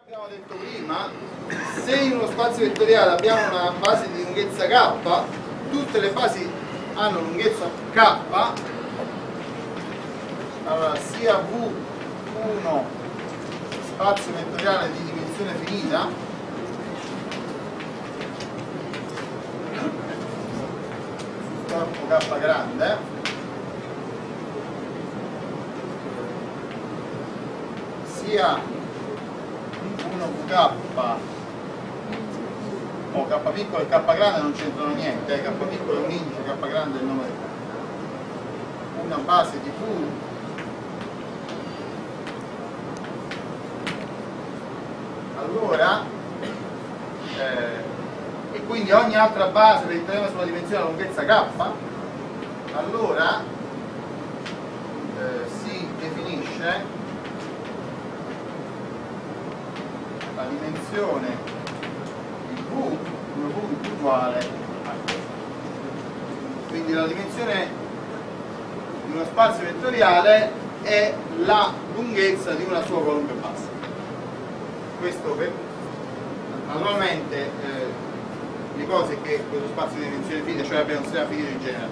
Abbiamo detto prima, se in uno spazio vettoriale abbiamo una base di lunghezza k, tutte le basi hanno lunghezza k, allora sia V1 spazio vettoriale di dimensione finita, corpo k grande, sia 1VK o K piccolo e K grande non c'entrano niente, K piccolo è un indice, K grande è il nome del campo. Una base di V allora e quindi ogni altra base del teorema sulla dimensione della lunghezza K, allora si definisce la dimensione di V, come V uguale a questo. Quindi la dimensione di uno spazio vettoriale è la lunghezza di una sua qualunque base. Questo per naturalmente l'ipotesi è che questo spazio di dimensione finita, cioè abbiamo un sistema finito in genere.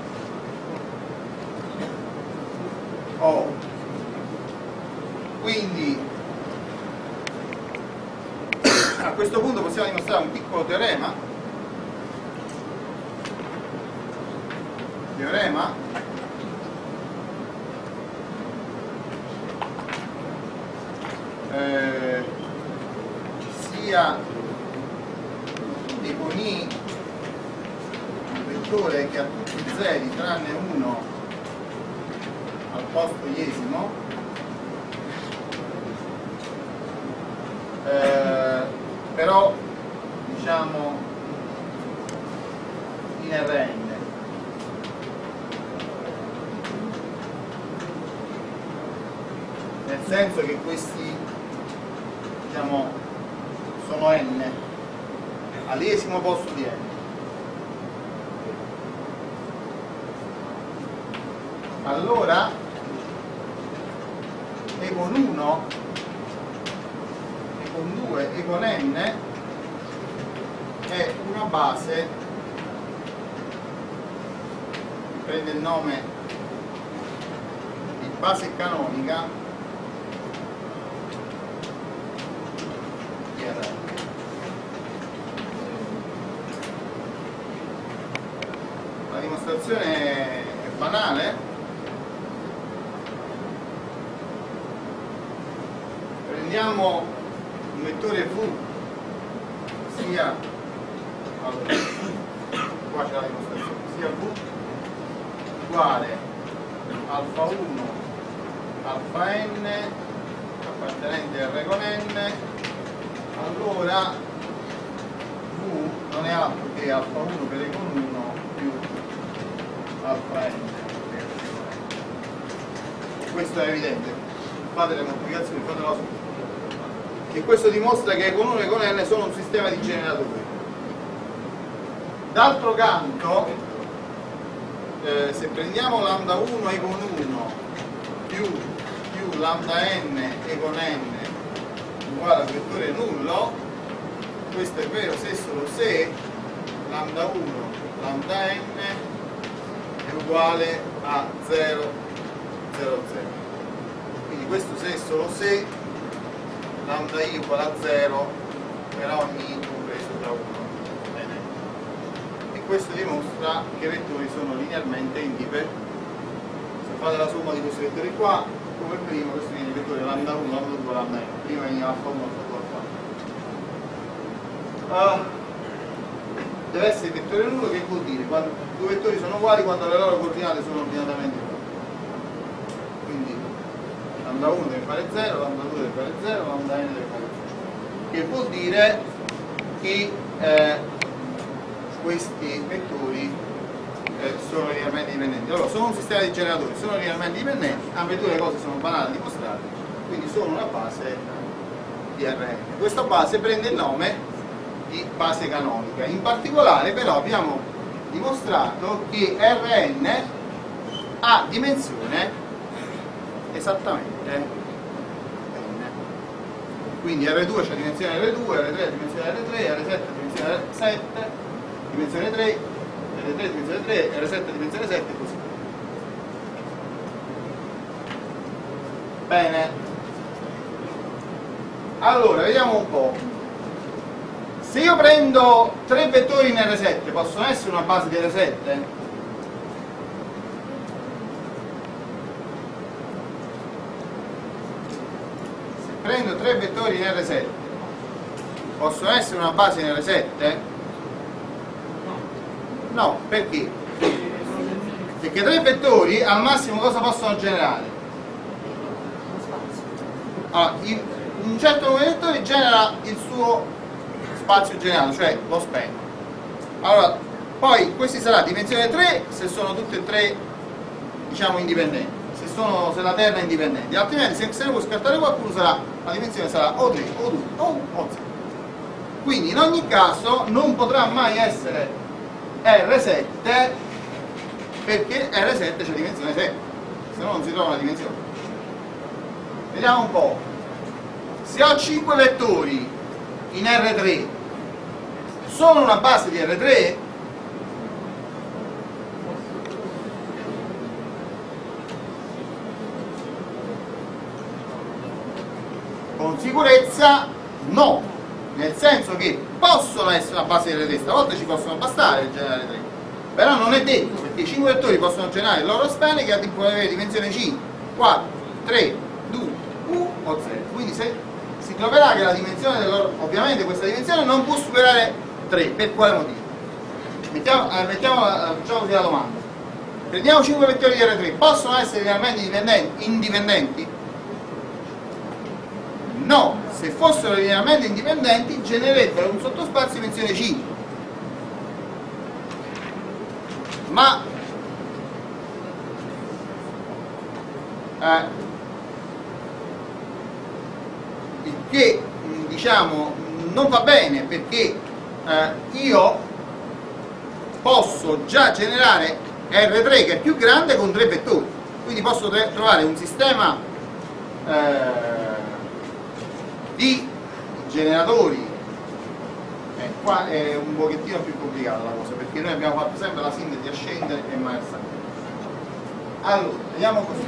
Quindi a questo punto possiamo dimostrare un piccolo teorema sia deponì un vettore che ha tutti i zeri tranne uno al posto iesimo, però diciamo in Rn, nel senso che questi diciamo sono n all'esimo posto di n. Allora e con 1 e con 2 e con n è una base che prende il nome di base canonica di Rn. La dimostrazione è banale. Prendiamo un vettore V sia qua c'è la dimostrazione, sia V uguale alfa 1 alfa n appartenente a R con n, allora V non è altro che alfa 1 per E con 1 più alfa n per E con n. Questo è evidente, fate le moltiplicazioni, fate la somma. E questo dimostra che E con 1 e con n sono un sistema di generatori. D'altro canto, se prendiamo lambda 1 E con 1 più lambda n E con n uguale al vettore nullo, questo è vero se e solo se lambda 1 lambda n è uguale a 0, 0, 0. Quindi questo se e solo se lambda i uguale a 0 per ogni i compreso da 1. Bene. E questo dimostra che i vettori sono linearmente indipe. Se fate la somma di questi vettori qua, come prima, questo viene il vettore lambda 1, lambda 2, lambda n. Prima veniva alfa 1, alfa 2, alfa n. Deve essere il vettore nullo, che vuol dire quando due vettori sono uguali quando le loro coordinate sono ordinatamente uguali. Quindi lambda 1 deve fare 0, lambda 2 deve fare 0, lambda n deve fare 0. Che vuol dire che questi vettori sono linearmente dipendenti. Allora, sono un sistema di generatori, sono linearmente dipendenti, ambedue le cose sono banali da dimostrare, quindi sono una base di Rn. Questa base prende il nome di base canonica. In particolare però abbiamo dimostrato che Rn ha dimensione esattamente n. quindi R2 c'è dimensione R2, R3 è dimensione R3, R7 è dimensione R7, dimensione 3, R3 è dimensione 3, R7 è dimensione 7 e così. Bene, allora vediamo un po'. Se io prendo 3 vettori in R7, possono essere una base di R7? Se prendo 3 vettori in R7, possono essere una base in R7? No, perché? Perché 3 vettori al massimo cosa possono generare? Allora, un certo numero di vettori genera il suo spazio generato, cioè lo span. Allora, poi questi sarà dimensione 3 se sono tutti e tre, diciamo, indipendenti, se la terna è indipendente, altrimenti se ne può scartare qualcuno la dimensione sarà o 3 o 2 o 1 o 0. Quindi in ogni caso non potrà mai essere R7 perché R7 c'è dimensione 7, se no non si trova una dimensione. Vediamo un po'. Se ho 5 vettori in R3, sono una base di R3? Con sicurezza no, nel senso che possono essere una base di R3, stavolta ci possono bastare il generare 3, però non è detto, perché i 5 vettori possono generare il loro span che può avere dimensione 5, 4, 3, 2, 1 o 0. Quindi si troverà che la dimensione ovviamente questa dimensione non può superare 3. Per quale motivo? Facciamo così la domanda. Prendiamo 5 vettori di R3, possono essere realmente indipendenti? No, se fossero linearmente indipendenti genererebbero un sottospazio di dimensione 5. Ma il che, diciamo, non va bene, perché io posso già generare R3 che è più grande con 3 vettori, quindi posso trovare un sistema di generatori. Qua è un pochettino più complicata la cosa, perché noi abbiamo fatto sempre la sintesi a scendere e mai a salire. Allora, vediamo così.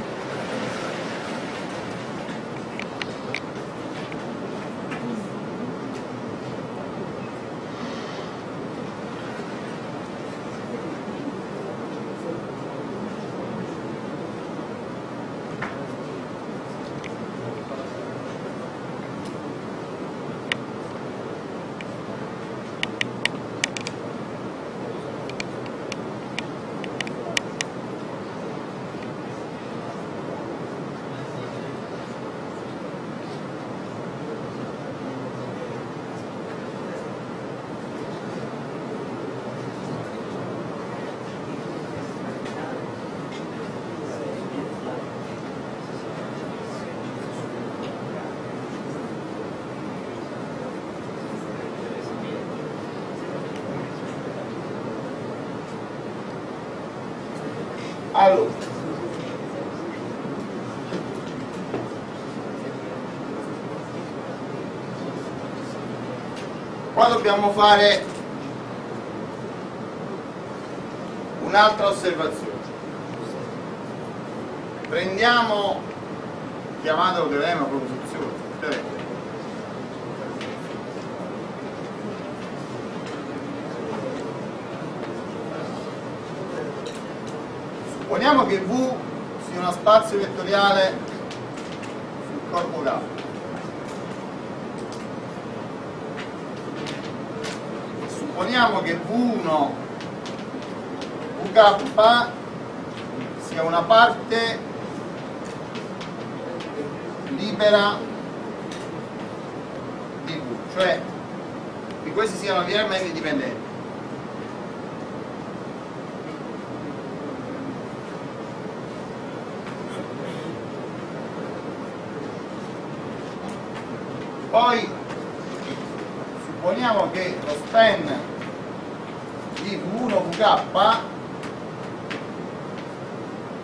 Allora, qua dobbiamo fare un'altra osservazione. Prendiamo, chiamatelo teorema, proposizione, teorema. Supponiamo che V sia uno spazio vettoriale sul corpo K. Supponiamo che V1 VK sia una parte libera di V, cioè che questi siano linearmente indipendenti. Poi supponiamo che lo span di V1VK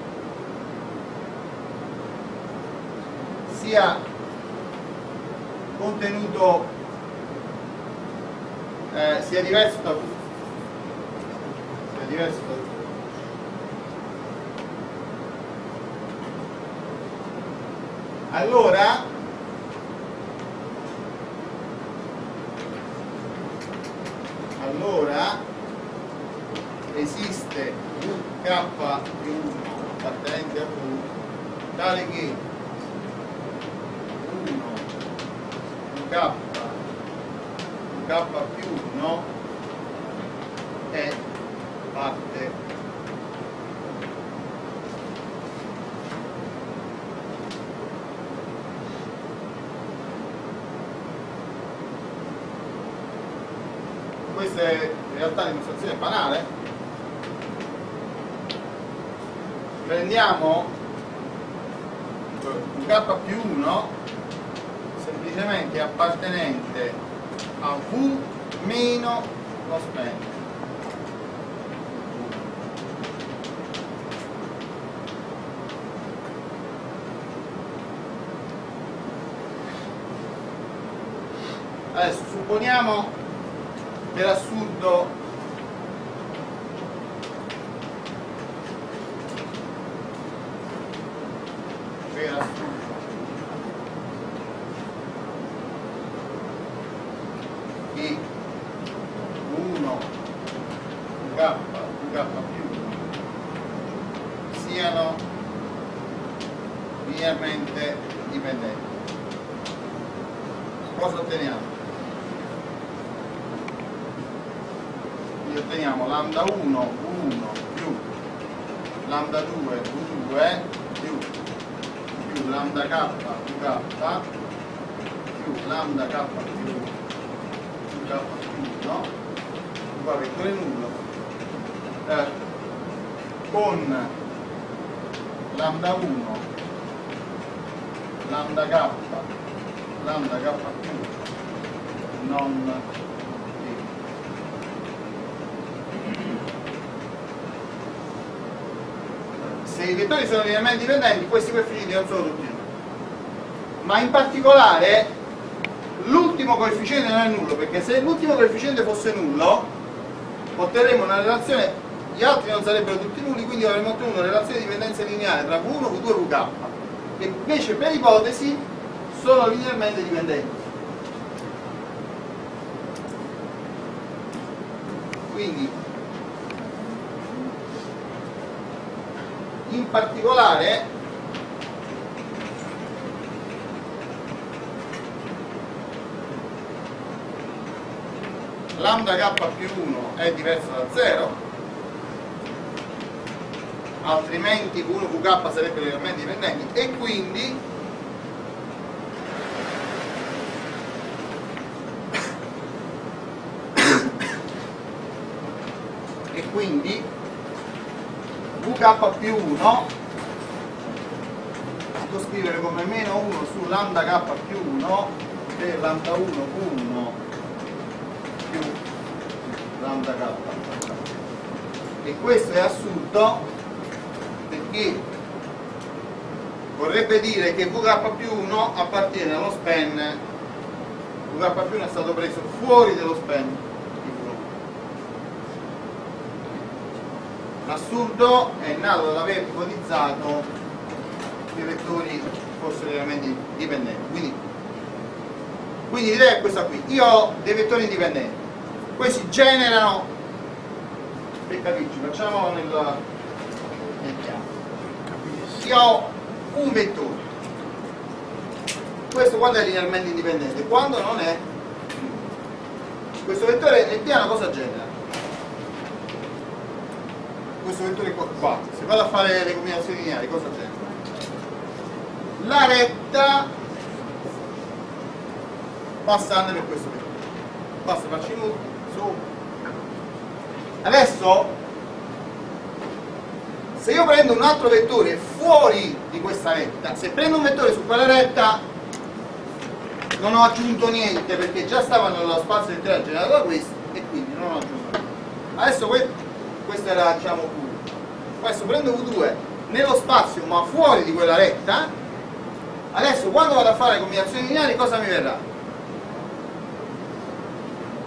sia contenuto sia diverso da V, sia diverso da V. Allora esiste VK più 1 appartenente a V tale che 1 VK più 1 è parte questa è in realtà dimostrazione banale. Prendiamo VK più 1 semplicemente appartenente a V meno lo span. Adesso supponiamo per assurdo che 1 VK più siano linearmente dipendenti. Cosa otteniamo? Otteniamo lambda 1 V1 più lambda 2 V2 più lambda K VK più lambda K più VK più 1 qua vettore nullo con lambda 1 lambda K più non se i vettori sono linearmente dipendenti, questi coefficienti non sono tutti nulli. Ma in particolare l'ultimo coefficiente non è nullo, perché se l'ultimo coefficiente fosse nullo otterremo una relazione, gli altri non sarebbero tutti nulli, quindi avremmo ottenuto una relazione di dipendenza lineare tra V1, V2 e VK, che invece per ipotesi sono linearmente dipendenti. Quindi in particolare lambda K più 1 è diverso da 0, altrimenti V1 VK sarebbero linearmente dipendenti e quindi VK più 1 si può scrivere come meno 1 su lambda K più 1 per lambda 1 V1 più lambda K. E questo è assurdo perché vorrebbe dire che VK più 1 appartiene allo span, VK più 1 è stato preso fuori dello span. L'assurdo è nato dall'aver ipotizzato che i vettori fossero veramente dipendenti. Quindi l'idea è questa qui. Io ho dei vettori indipendenti, questi generano, per capirci, facciamo nel piano. Io ho un vettore, questo quando è linearmente indipendente, quando non è. Questo vettore nel piano cosa genera? Questo vettore qua, se vado a fare le combinazioni lineari, cosa c'è? La retta passando per questo vettore. Basta farci su. Adesso, se io prendo un altro vettore fuori di questa retta, se prendo un vettore su quella retta, non ho aggiunto niente perché già stavano nello spazio vettoriale generato da questo e quindi non ho aggiunto niente. Adesso questo era, diciamo, V. Adesso prendo V2 nello spazio ma fuori di quella retta. Adesso quando vado a fare le combinazioni lineari cosa mi verrà?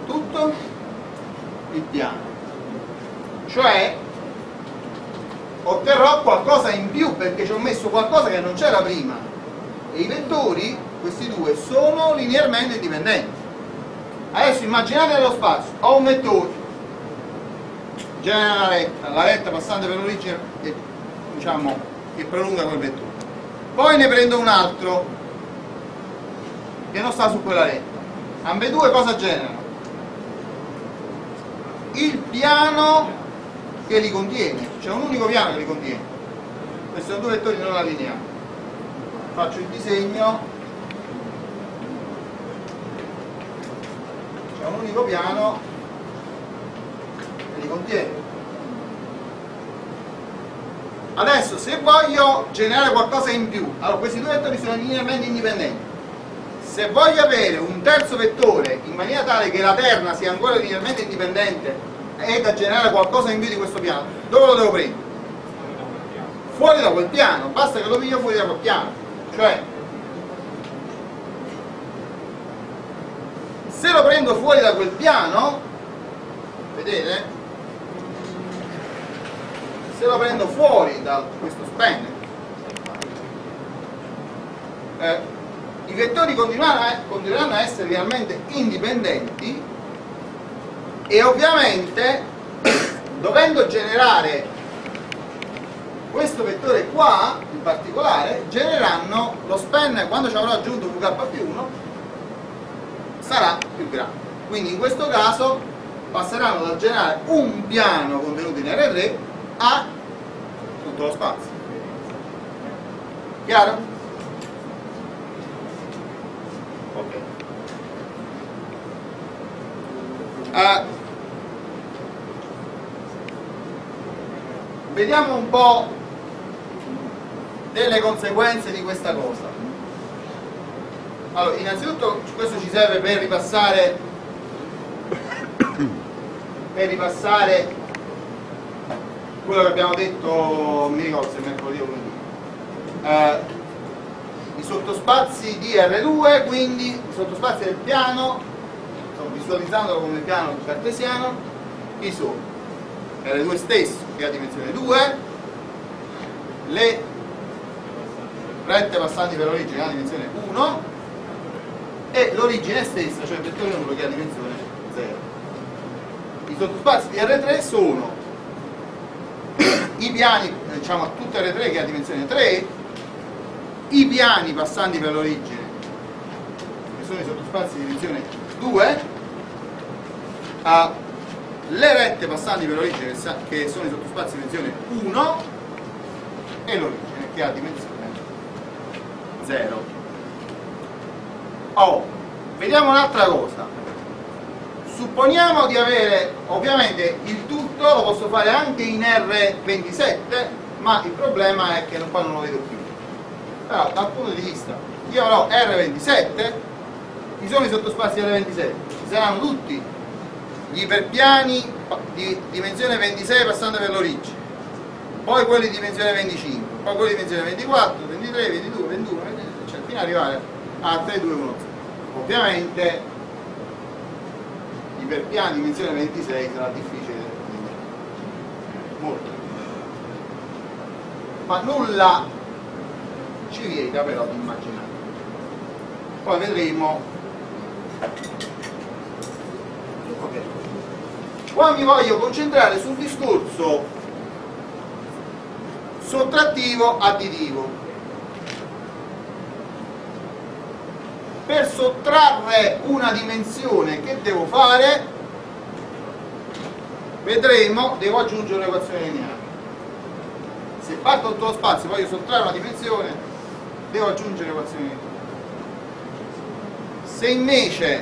tutto il piano, cioè otterrò qualcosa in più perché ci ho messo qualcosa che non c'era prima, e i vettori, questi due, sono linearmente indipendenti. Adesso immaginate nello spazio, ho un vettore, genera la retta passante per l'origine e, diciamo, che prolunga quel vettore, poi ne prendo un altro che non sta su quella retta. Ambedue cosa generano? Il piano che li contiene, c'è un unico piano che li contiene. Questi sono due vettori non allineati. Faccio il disegno, c'è un unico piano che li contiene. Adesso, se voglio generare qualcosa in più, allora questi due vettori sono linearmente indipendenti. Se voglio avere un terzo vettore in maniera tale che la terna sia ancora linearmente indipendente e da generare qualcosa in più di questo piano, dove lo devo prendere? Fuori da quel piano, basta che lo piglio fuori da quel piano. Cioè, se lo prendo fuori da quel piano, vedete? Se lo prendo fuori da questo spanner, i vettori continueranno a essere realmente indipendenti e ovviamente dovendo generare questo vettore qua in particolare genereranno lo span, quando ci avrò aggiunto VK+1 sarà più grande, quindi in questo caso passeranno dal generare un piano contenuto in R3 a tutto lo spazio. Chiaro? Vediamo un po' delle conseguenze di questa cosa. Allora, innanzitutto questo ci serve per ripassare quello che abbiamo detto, mi ricordo se mercoledì o lunedì, i sottospazi di R2, quindi i sottospazi del piano, visualizzandolo come piano cartesiano, chi sono? R2 stesso che ha dimensione 2, le rette passanti per l'origine che ha dimensione 1 e l'origine stessa, cioè il vettore nullo che ha dimensione 0. I sottospazi di R3 sono i piani, diciamo tutte R3 che ha dimensione 3, i piani passanti per l'origine che sono i sottospazi di dimensione 2, le rette passanti per l'origine che sono i sottospazi di dimensione 1 e l'origine che ha dimensione 0. Vediamo un'altra cosa. Supponiamo di avere, ovviamente il tutto lo posso fare anche in R27, ma il problema è che poi non lo vedo più. Però dal punto di vista, io avrò R27, chi sono i sottospazi R27? Ci saranno tutti gli iperpiani di dimensione 26 passando per l'origine, poi quelli di dimensione 25, poi quelli di dimensione 24, 23, 22, 21, 23, cioè fino ad arrivare a 3, 2, 1, 0. Ovviamente iperpiani di dimensione 26 sarà difficile, molto, ma nulla ci vieta però di immaginare. Poi vedremo. Ok. Qua mi voglio concentrare sul discorso sottrattivo additivo. Per sottrarre una dimensione che devo fare, vedremo, devo aggiungere un'equazione lineare. Se parto da tutto lo spazio e voglio sottrarre una dimensione, devo aggiungere un'equazione lineare. Se invece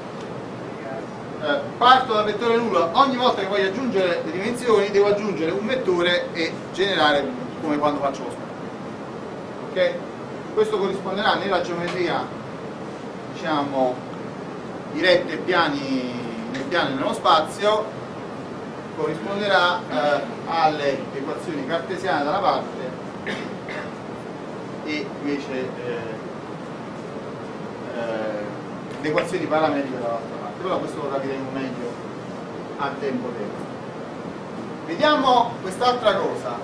parto dal vettore nullo, ogni volta che voglio aggiungere le dimensioni devo aggiungere un vettore e generare come quando faccio lo spazio. Ok? Questo corrisponderà nella geometria, diciamo, di rette e piani nel piano e nello spazio, corrisponderà alle equazioni cartesiane da una parte e invece le equazioni parametriche dall'altra parte. però questo lo capiremo meglio a tempo tempo. Vediamo quest'altra cosa.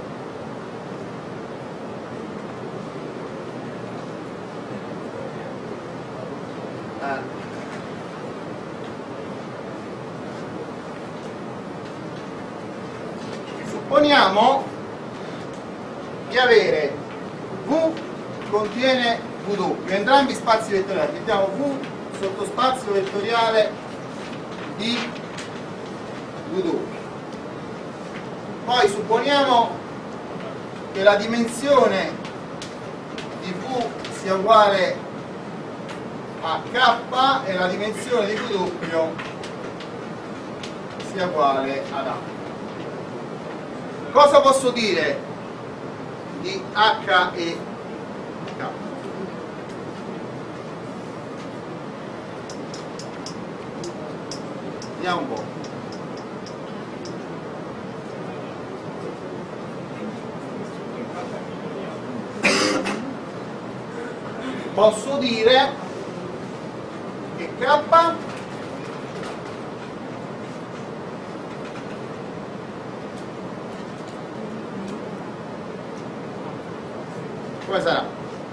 Supponiamo di avere V contiene W, entrambi spazi vettoriali, mettiamo V sottospazio vettoriale di W. Poi supponiamo che la dimensione di V sia uguale a K e la dimensione di W sia uguale ad A. Cosa posso dire di H e K? Vediamo un po'. Posso dire che K come sarà?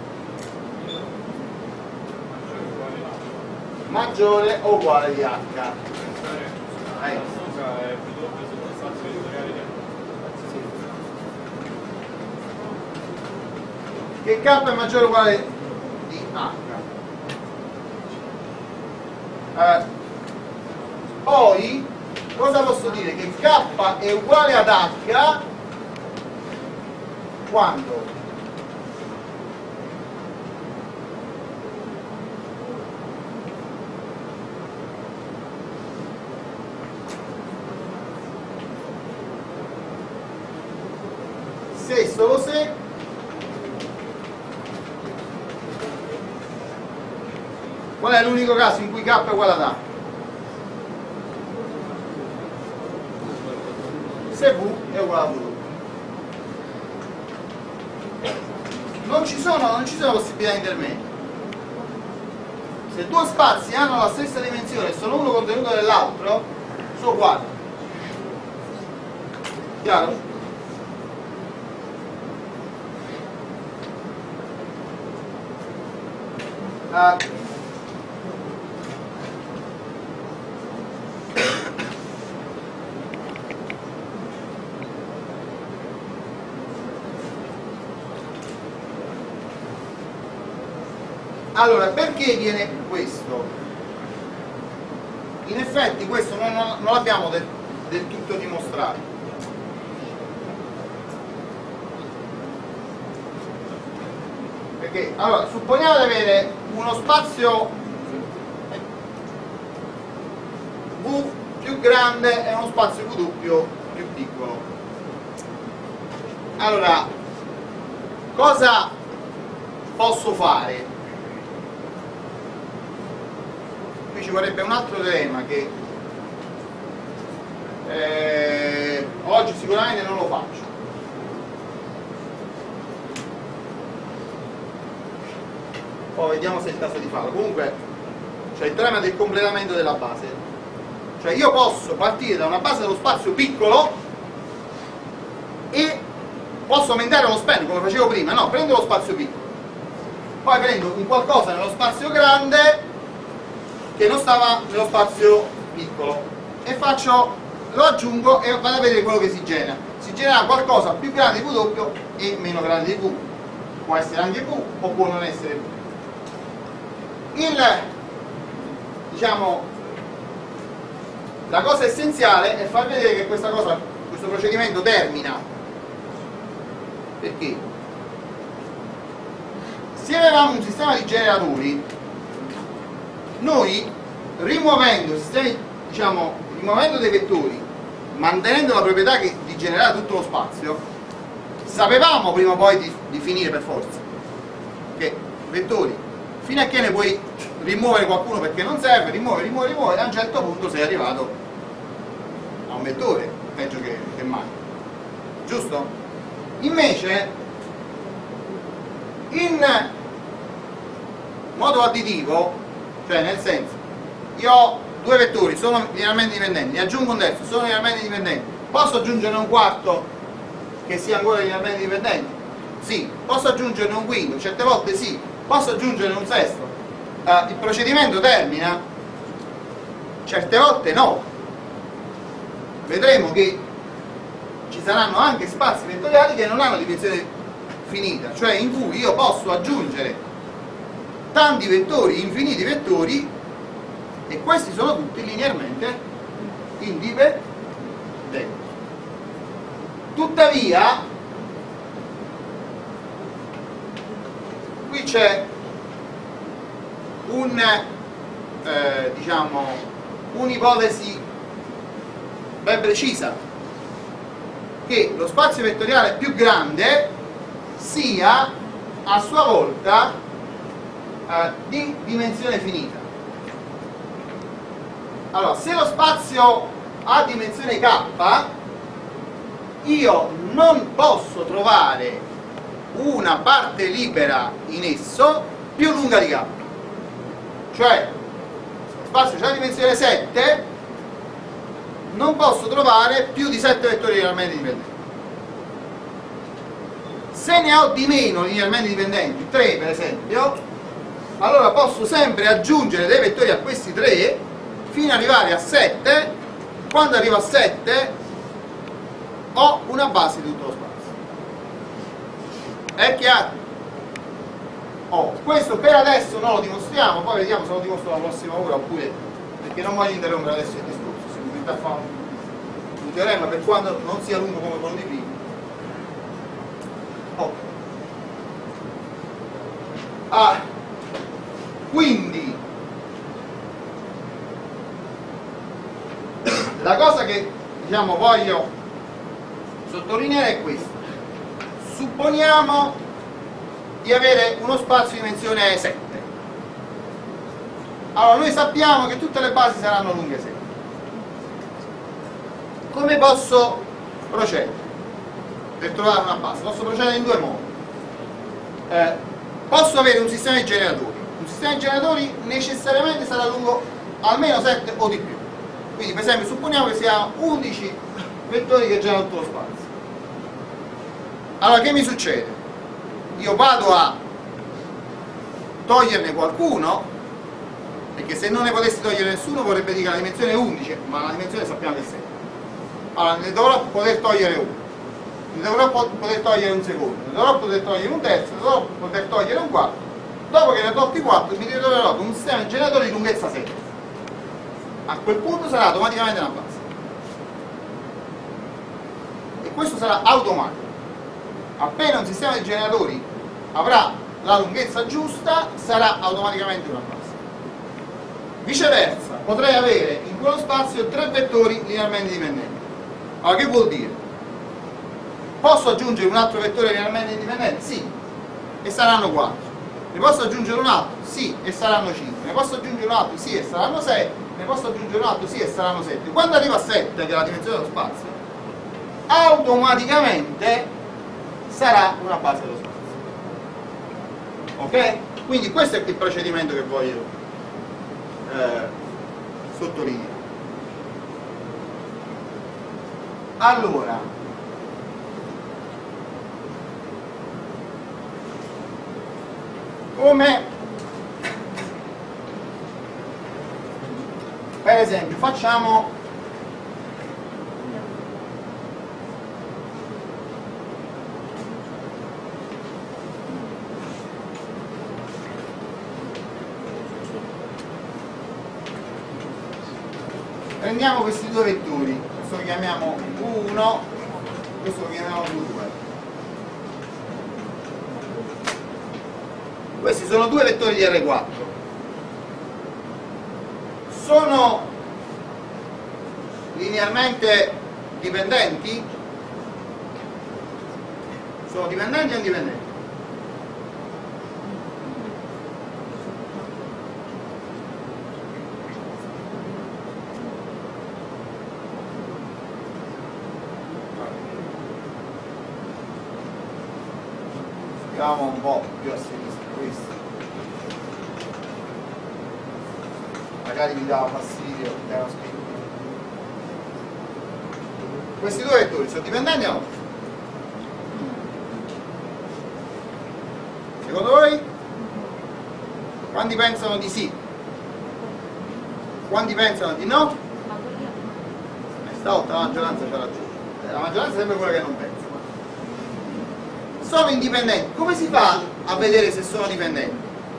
Maggiore o uguale di H? Che K è maggiore o uguale di H? Poi cosa posso dire? Che K è uguale ad H quando? Se e solo se qual è l'unico caso in cui K è uguale ad A? Se V è uguale a V. Non ci sono possibilità intermedie. Se due spazi hanno la stessa dimensione e sono uno contenuto nell'altro, sono uguali. Chiaro? Allora, perché viene questo? In effetti questo non l'abbiamo del tutto dimostrato. Perché, allora, supponiamo di avere uno spazio V più grande e uno spazio W più piccolo. Allora, cosa posso fare? Qui ci vorrebbe un altro teorema che oggi sicuramente non lo faccio. Poi vediamo se è il caso di farlo. Comunque c'è il teorema del completamento della base. Cioè io posso partire da una base dello spazio piccolo e posso aumentare lo span come facevo prima. No, prendo lo spazio piccolo, poi prendo un qualcosa nello spazio grande che non stava nello spazio piccolo e lo aggiungo e vado a vedere quello che si genera. Si genera qualcosa più grande di W e meno grande di V. Può essere anche V o può non essere V. Diciamo, la cosa essenziale è far vedere che questo procedimento termina. Perché? Se avevamo un sistema di generatori, noi rimuovendo dei vettori, mantenendo la proprietà di generare tutto lo spazio, sapevamo prima o poi di finire per forza. Che vettori, fino a che ne puoi rimuovere qualcuno perché non serve, rimuovi, e a un certo punto sei arrivato a un vettore, peggio che mai. Giusto? Invece, in modo additivo, cioè nel senso, io ho due vettori sono linearmente dipendenti, ne aggiungo un terzo, sono linearmente dipendenti, posso aggiungere un quarto che sia ancora linearmente dipendente? Sì. Posso aggiungerne un quinto? Certe volte sì. Posso aggiungere un sesto? Il procedimento termina? Certe volte no. Vedremo che ci saranno anche spazi vettoriali che non hanno dimensione finita, cioè in cui io posso aggiungere tanti vettori, infiniti vettori, e questi sono tutti linearmente indipendenti. Tuttavia, qui c'è diciamo, un'ipotesi ben precisa, che lo spazio vettoriale più grande sia a sua volta di dimensione finita. Allora, se lo spazio ha dimensione k, io non posso trovare una parte libera in esso più lunga di k. Cioè, se lo spazio ha dimensione 7, non posso trovare più di 7 vettori linearmente dipendenti. Se ne ho di meno linearmente dipendenti, 3 per esempio, allora posso sempre aggiungere dei vettori a questi 3 fino ad arrivare a 7. Quando arrivo a 7 ho una base di tutto lo spazio. È chiaro? Questo per adesso non lo dimostriamo, poi vediamo se lo dimostro la prossima ora, oppure, perché non voglio interrompere adesso il discorso, semplicemente a fare un teorema per quando non sia lungo come quello di prima. Quindi la cosa che diciamo voglio sottolineare è questa: supponiamo di avere uno spazio di dimensione 7. Allora noi sappiamo che tutte le basi saranno lunghe 7. Come posso procedere per trovare una base? Posso procedere in due modi. Posso avere un sistema di generatori. Un sistema di generatori necessariamente sarà lungo almeno 7 o di più. Quindi per esempio supponiamo che siano 11 vettori che generano tutto lo spazio. Allora che mi succede? Io vado a toglierne qualcuno, perché se non ne potessi togliere nessuno vorrebbe dire che la dimensione è 11, ma la dimensione sappiamo che è 7. Allora ne dovrò poter togliere uno, ne dovrò poter togliere un secondo, ne dovrò poter togliere un terzo, ne dovrò poter togliere un quarto. Dopo che ne ho tolti 4 mi ritroverò con un sistema di generatori di lunghezza 7. A quel punto sarà automaticamente una base. E questo sarà automatico. Appena un sistema di generatori avrà la lunghezza giusta, sarà automaticamente una base. Viceversa, potrei avere in quello spazio 3 vettori linearmente dipendenti. Allora che vuol dire? Posso aggiungere un altro vettore linearmente indipendente? Sì, e saranno 4. Ne posso aggiungere un altro? Sì, e saranno 5. Ne posso aggiungere un altro? Sì, e saranno 6. Ne posso aggiungere un altro? Sì, e saranno 7. Quando arrivo a 7, che è la dimensione dello spazio, automaticamente sarà una base dello spazio. Ok? Quindi questo è il procedimento che voglio sottolineare. Allora, come per esempio facciamo prendiamo questi due vettori, questo lo chiamiamo 1, questo lo chiamiamo 2. Questi sono due vettori di R4. Sono linearmente dipendenti? Sono dipendenti o indipendenti? Scriviamo un po' più a sinistra questo. magari vi dava fastidio che erano scritti. Questi due vettori sono dipendenti o no? Secondo voi? Quanti pensano di sì? Quanti pensano di no? Stavolta la maggioranza c'ha ragione. La maggioranza è sempre quella che non pensa. Sono indipendenti. Come si fa a vedere se sono dipendenti?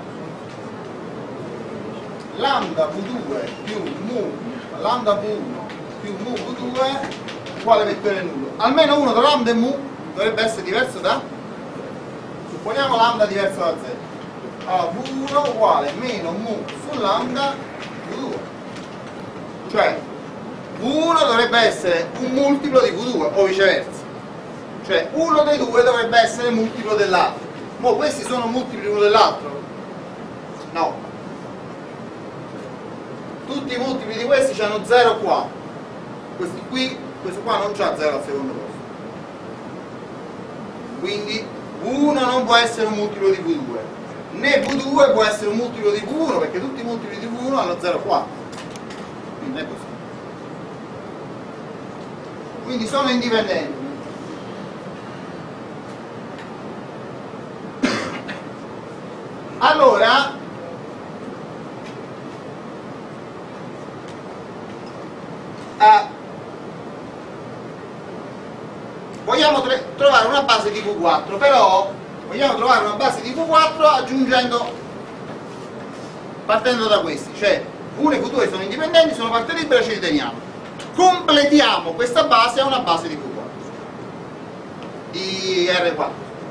Lambda V2 più mu lambda V1 più mu V2 uguale vettore nullo. Almeno uno tra lambda e mu dovrebbe essere diverso da? Supponiamo lambda diverso da 0. Allora V1 uguale meno mu su lambda V2. Cioè V1 dovrebbe essere un multiplo di V2 o viceversa. Cioè uno dei due dovrebbe essere multiplo dell'altro. Ma questi sono multipli uno dell'altro? No. Tutti i multipli di questi hanno 0 qua. Questi qui, questo qua non c'ha 0 al secondo posto. Quindi V1 non può essere un multiplo di V2, né V2 può essere un multiplo di V1 perché tutti i multipli di V1 hanno 0 qua. Quindi è così. Quindi sono indipendenti. Allora vogliamo trovare una base di V4, però vogliamo trovare una base di V4 partendo da questi, cioè V1 e V2 sono indipendenti, sono parte libera, ce li teniamo. Completiamo questa base a una base di V4, di R4.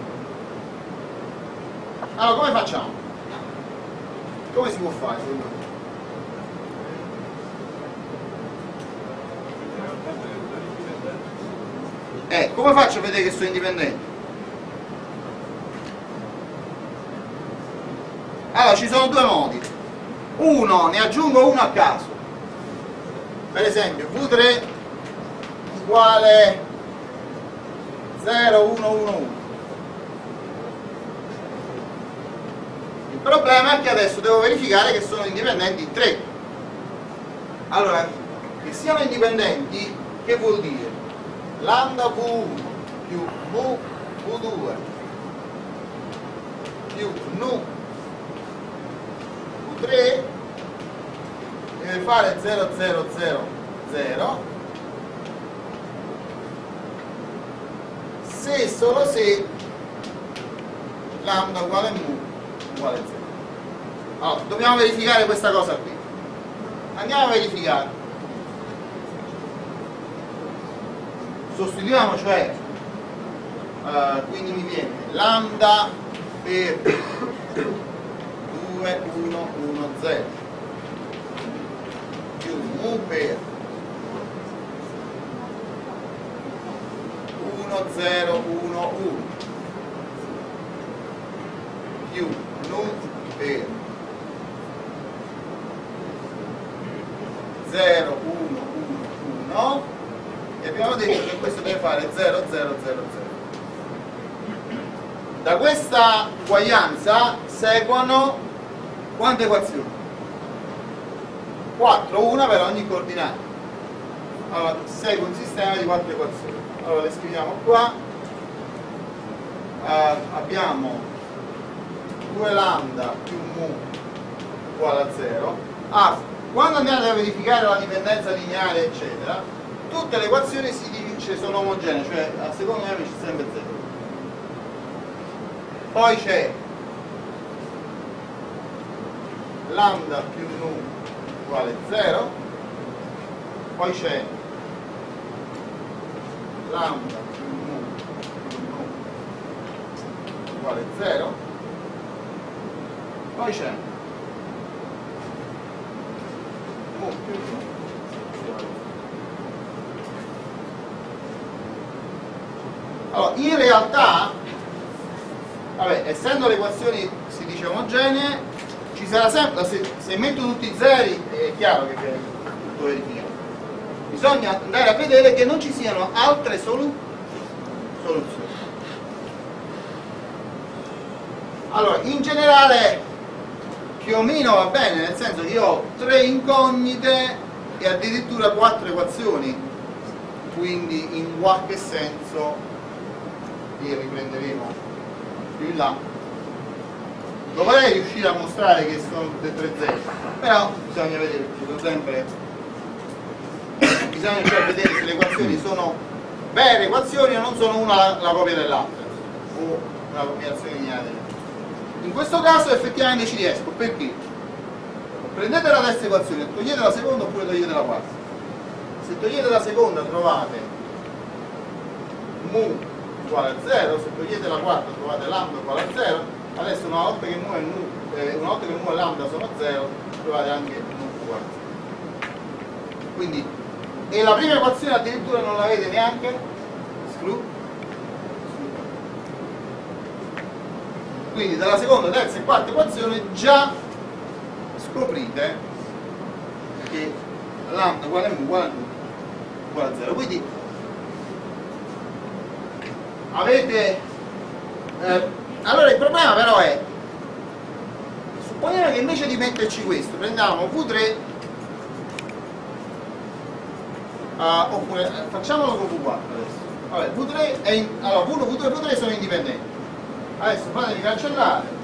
Allora come facciamo? Come si può fare secondo me? Come faccio a vedere che sono indipendenti? Allora ci sono due modi. Uno, ne aggiungo uno a caso. Per esempio V3 uguale 0, 1, 1, 1. Il problema è che adesso devo verificare che sono indipendenti 3. Allora, che siano indipendenti, che vuol dire? Lambda V1 più mu V2 più nu V3 deve fare 0, 0, 0, 0 se e solo se lambda uguale mu uguale 0. Allora, dobbiamo verificare questa cosa qui. Andiamo a verificare. Sostituiamo, cioè quindi mi viene lambda per 2, 1, 1, 0 più mu per 1, 0, 1, 1 più nu per 0, 1, 1, 1 e abbiamo detto che questo deve fare 0, 0, 0, 0. Da questa uguaglianza seguono quante equazioni? 4, una per ogni coordinata. Allora segue un sistema di 4 equazioni. Allora le scriviamo qua. Abbiamo 2 lambda più mu uguale a 0. Quando andiamo a verificare la dipendenza lineare eccetera, tutte le equazioni sono omogenee, cioè al secondo livello c'è sempre 0. Poi c'è lambda più nu uguale 0, poi c'è lambda più nu uguale 0, poi c'è mu più nu. Allora, in realtà, vabbè, essendo le equazioni si dice omogenee, ci sarà sempre, se metto tutti i zeri è chiaro che viene tutto verificato. Bisogna andare a vedere che non ci siano altre soluzioni. Allora, in generale più o meno va bene, nel senso che io ho 3 incognite e addirittura 4 equazioni, quindi in qualche senso li riprenderemo più in là. Dovrei riuscire a mostrare che sono tutte e 3 zeri, però bisogna vedere, bisogna riuscire a vedere se le equazioni sono vere equazioni o non sono una la copia dell'altra o una combinazione lineare delle. In questo caso effettivamente ci riesco, perché? Prendete la terza equazione e togliete la seconda oppure togliete la quarta. Se togliete la seconda trovate mu uguale a 0, se togliete la quarta trovate lambda uguale a 0. Adesso una volta che mu e lambda sono 0 trovate anche mu uguale a 0. Quindi, e la prima equazione addirittura non la avete neanche esclusa. Quindi dalla seconda, terza e quarta equazione già scoprite che lambda uguale a mu uguale a 0. Quindi avete allora il problema però è, supponiamo che invece di metterci questo prendiamo V3 oppure facciamolo con V4 adesso. Vabbè, V3 è allora V1, V2 e V3 sono indipendenti. Adesso fatemi cancellare.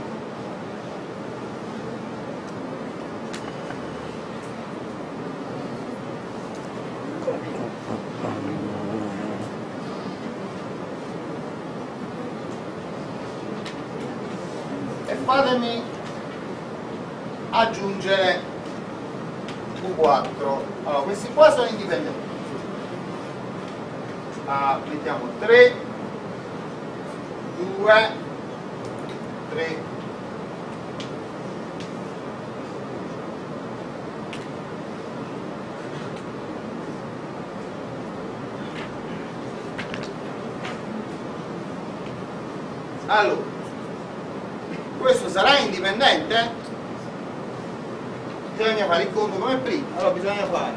E fatemi aggiungere V4. Allora, questi qua sono indipendenti. Mettiamo 3, 2, 3. Allora, questo sarà indipendente? Bisogna fare il conto come prima. Allora bisogna fare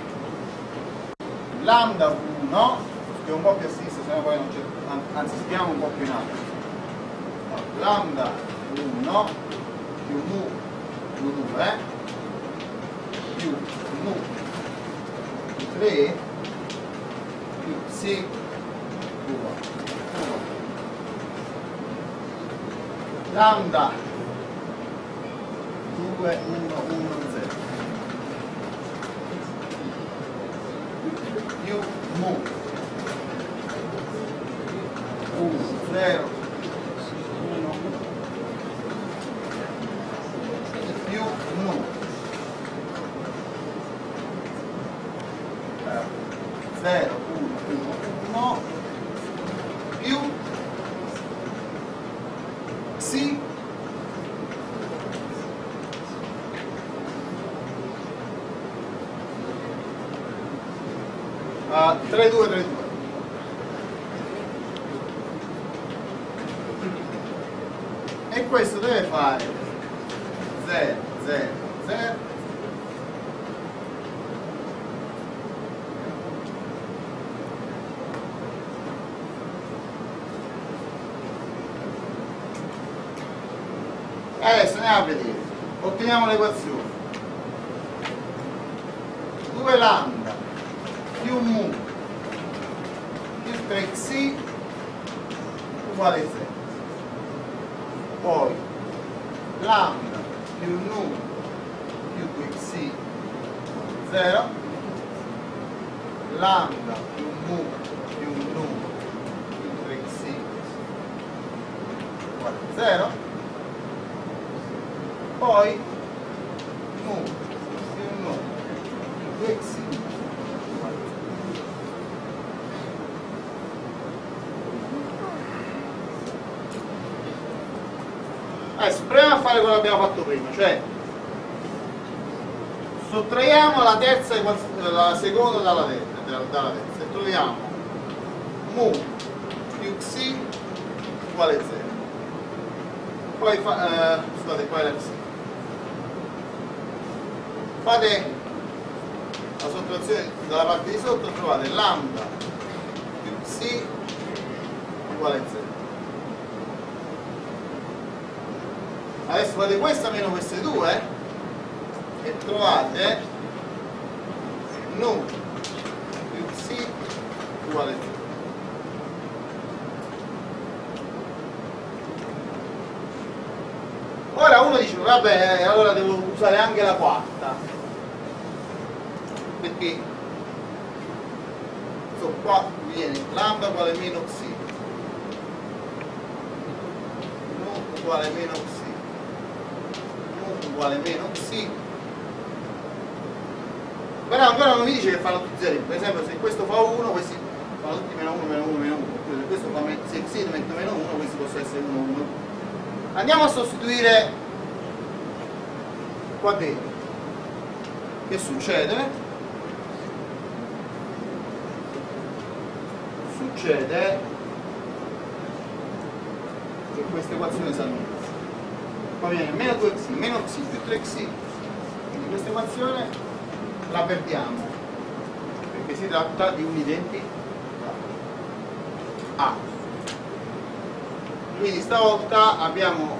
lambda 1, che è un po' più a sinistra, se no poi non c'è, anzi scriviamo un po' più in alto. Lambda 1 più mu V2 più mu V3 più psi V4. Lambda 2 1 1 0 più mu 1 0 1 più mu 0 1 1 più psi 3 2 3 2. E questo deve fare 0 0 0 e adesso andiamo a vedere, otteniamo l'equazione 2 lambda più mu più 3xi uguale 0. Poi lambda più nu più 2xi 0, lambda più mu più nu più 3xi uguale 0, poi mu più nu più 2xi uguale 0. Adesso proviamo a fare quello che abbiamo fatto prima, cioè sottraiamo la terza la seconda dalla terza e troviamo mu più xi uguale 0. Poi scusate, qua è la xi. Fate la sottrazione dalla parte di sotto, trovate lambda più xi uguale 0. Adesso fate questa meno queste due e trovate nu più xi uguale 0. Ora uno dice, vabbè, allora devo usare anche la quarta, perché qua viene lambda uguale meno xi, nu uguale meno xi, nu uguale meno xi. Però ancora non mi dice che fanno tutti zeri. Per esempio, se questo fa 1, questi fanno tutti meno 1, meno 1, meno 1. Oppure se questo fa se xi mette meno 1, questi possono essere 1, 1. Andiamo a sostituire qua dentro. Che succede? Succede che questa equazione si annulla. Qua viene meno 2x, meno x più 3x. Quindi questa equazione la perdiamo, perché si tratta di un'identità A. Quindi stavolta abbiamo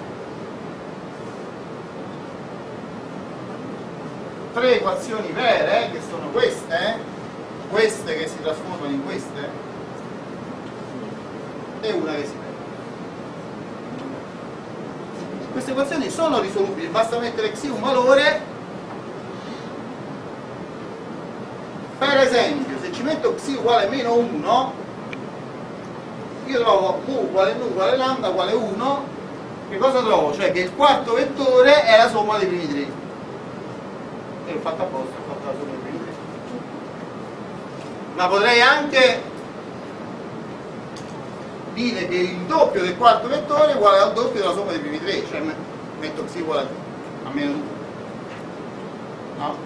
3 equazioni vere, che sono queste che si trasformano in queste, e una che si perde. Queste equazioni sono risolubili, basta mettere x un valore. Per esempio, se ci metto x uguale meno 1, io trovo mu uguale nu uguale lambda uguale 1. Che cosa trovo? Cioè che il quarto vettore è la somma dei primi 3. E l'ho fatto apposta, ho fatto la somma dei primi 3. Ma potrei anche dire che il doppio del quarto vettore è uguale al doppio della somma dei primi 3, cioè metto x uguale a meno 2. No?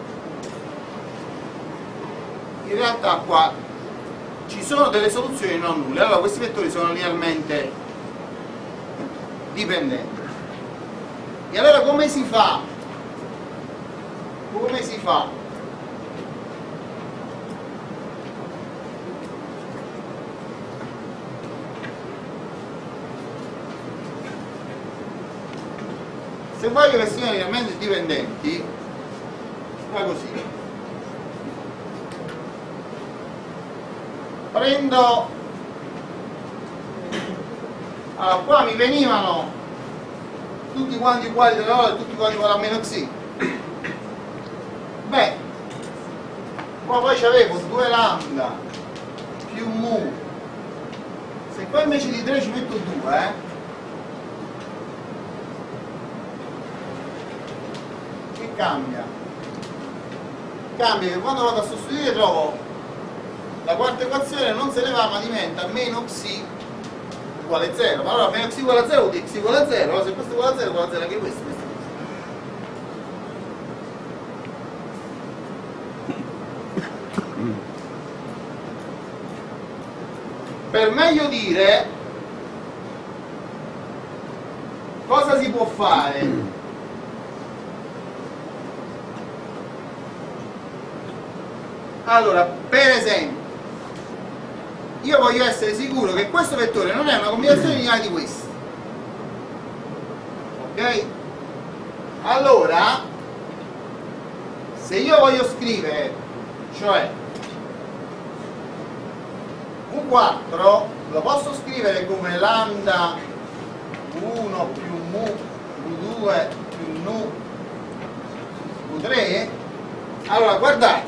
In realtà qua ci sono delle soluzioni non nulle. Allora questi vettori sono linearmente dipendenti. E allora come si fa? Come si fa? Se voglio che siano linearmente dipendenti, fa così. Prendo, allora qua mi venivano tutti quanti uguali tra loro e tutti quanti uguali a meno xi. Beh, qua poi c'avevo 2 lambda più mu. Se qua invece di 3 ci metto 2, che cambia? Cambia che quando vado a sostituire trovo la quarta equazione non se ne va, ma diventa meno xi uguale 0. Ma allora meno x uguale a 0 vuol dire x uguale a 0. Allora se questo uguale a 0 uguale a 0 anche questo. Per meglio dire, cosa si può fare? Allora, per esempio, io voglio essere sicuro che questo vettore non è una combinazione lineare di questi. Ok? Allora, se io voglio scrivere, cioè V4, lo posso scrivere come lambda V1 più mu V2 più nu V3? Allora, guardate.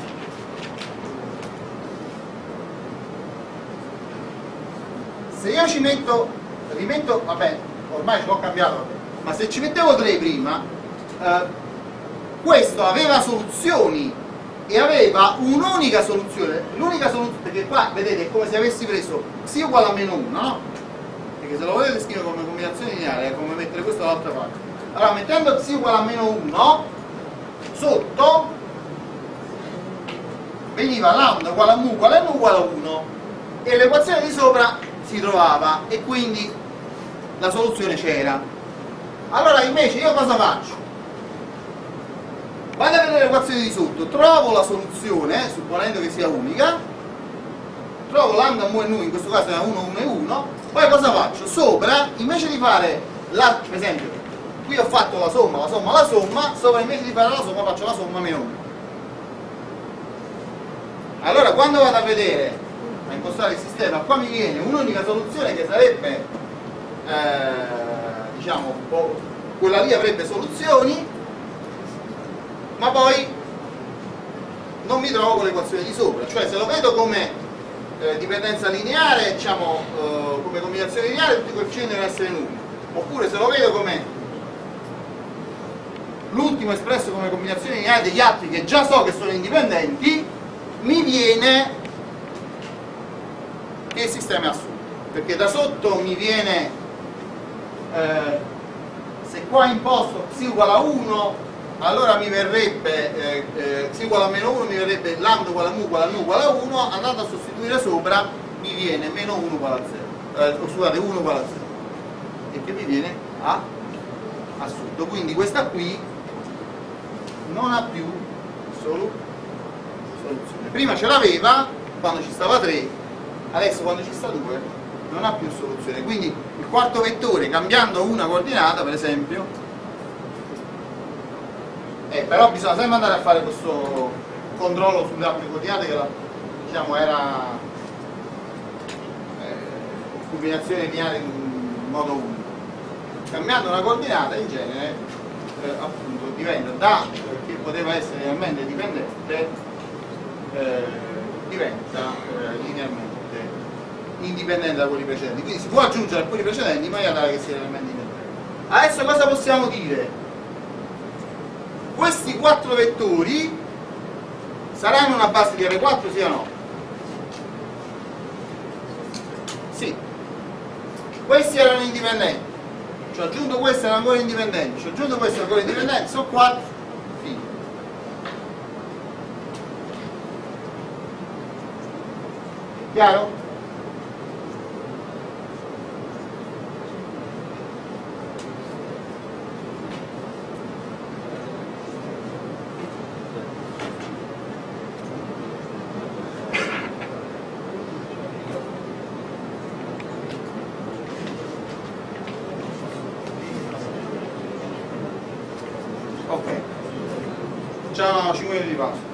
Se io ci metto, rimetto, vabbè, ormai ce l'ho cambiato, ma se ci mettevo 3 prima, questo aveva soluzioni e aveva un'unica soluzione. L'unica soluzione, perché qua vedete è come se avessi preso x uguale a meno 1, no? Perché se lo volete scrivere come combinazione lineare è come mettere questo dall'altra parte. Allora, mettendo x uguale a meno 1, sotto veniva lambda uguale a mu uguale a nu uguale a 1 e l'equazione di sopra si trovava e quindi la soluzione c'era. Allora invece io cosa faccio? Vado a vedere l'equazione di sotto, trovo la soluzione, supponendo che sia unica, trovo lambda mu e nu, in questo caso è 1, 1 e 1, poi cosa faccio? Sopra, invece di fare, per esempio, qui ho fatto la somma, sopra invece di fare la somma faccio la somma meno 1. Allora quando vado a vedere, a impostare il sistema, qua mi viene un'unica soluzione che sarebbe, diciamo, quella lì avrebbe soluzioni, ma poi non mi trovo con l'equazione di sopra, cioè se lo vedo come dipendenza lineare, diciamo, come combinazione lineare, tutti i coefficienti devono essere nulli, oppure se lo vedo come l'ultimo espresso come combinazione lineare degli altri che già so che sono indipendenti, mi viene che il sistema è assurdo, perché da sotto mi viene, se qua imposto x uguale a 1, allora mi verrebbe, x uguale a meno 1 mi verrebbe lambda uguale a mu uguale a nu uguale a 1, andando a sostituire sopra mi viene meno 1 uguale a 0, scusate, 1 uguale a 0, e che mi viene a assurdo. Quindi questa qui non ha più soluzione. Prima ce l'aveva quando ci stava 3, adesso quando ci sta 2 non ha più soluzione. Quindi il quarto vettore, cambiando una coordinata per esempio, però bisogna sempre andare a fare questo controllo sulle altre coordinate che diciamo era combinazione lineare in modo unico. Cambiando una coordinata in genere appunto diventa da che poteva essere realmente dipendente diventa linearmente indipendente da quelli precedenti, quindi si può aggiungere a quelli precedenti in maniera tale che sia realmente indipendente. Adesso cosa possiamo dire? Questi 4 vettori saranno una base di R4, sì o no? Sì. Questi erano indipendenti, ci ho aggiunto questi erano ancora indipendenti, ci ho aggiunto questi erano ancora indipendenti, sono 4, fine. Chiaro? Ok. Facciamo 5 minuti di pausa.